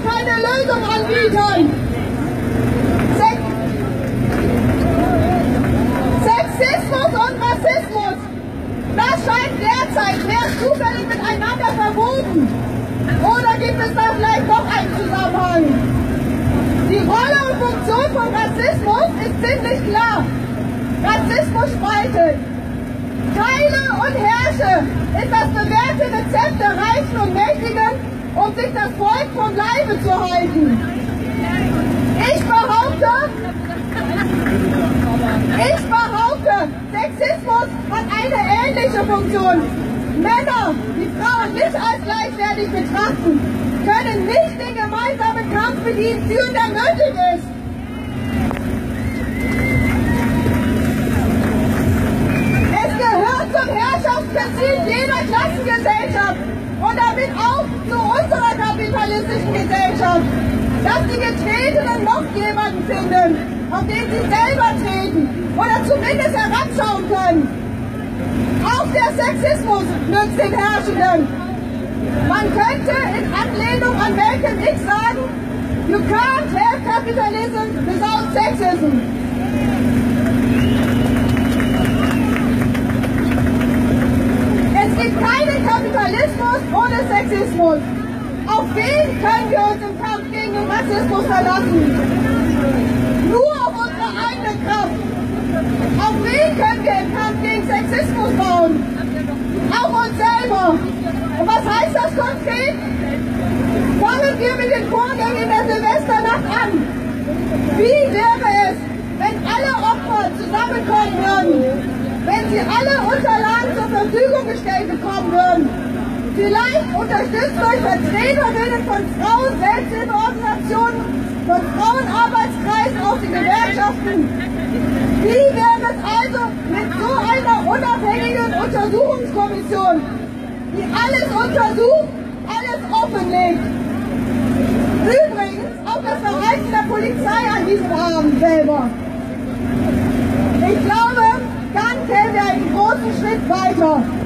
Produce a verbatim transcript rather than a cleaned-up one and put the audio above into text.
keine Lösung anbieten. Sex Sexismus und Rassismus, das scheint derzeit mehr zufällig miteinander verwoben. Oder gibt es da vielleicht doch einen Zusammenhang? Die Rolle und Funktion von Rassismus ist ziemlich klar. Rassismus spaltet. Teile und herrsche ist das bewährte Rezept der Reichen und Mächtigen, um sich das Volk vom Leibe zu halten. Ich behaupte, ich behaupte, Sexismus hat eine ähnliche Funktion. Männer, die Frauen nicht als gleichwertig betrachten, können nicht den gemeinsamen Kampf mit ihnen führen, der nötig ist. Es gehört zum Herrschaftsprinzip jeder Klassengesellschaft und damit auch zu unserer kapitalistischen Gesellschaft, dass die Getretenen noch jemanden finden, auf den sie selber treten oder zumindest herabschauen können. Auch der Sexismus nützt den Herrschenden. Man könnte in Anlehnung an Malcolm X sagen, you can't have capitalism without sexism. Es gibt keinen Kapitalismus ohne Sexismus. Auf wen können wir uns im Kampf gegen den Rassismus verlassen? Nur auf unsere eigene Kraft. Auf wen können wir im Kampf gegen Sexismus bauen? Auf uns selber. Und was heißt das konkret? Fangen wir mit den Vorgängen der Silvesternacht an. Wie wäre es, wenn alle Opfer zusammenkommen würden? Wenn sie alle Unterlagen zur Verfügung gestellt bekommen würden? Vielleicht unterstützt durch Vertreterinnen von Frauen-Selbsthilfeorganisationen, von Frauenarbeitskreisen, auch die Gewerkschaften. Wie wäre es also mit so einer unabhängigen Untersuchungskommission, die alles untersucht, alles offenlegt? Übrigens auch das Verhalten der Polizei an diesem Abend selber. Ich glaube, dann kämen wir einen großen Schritt weiter.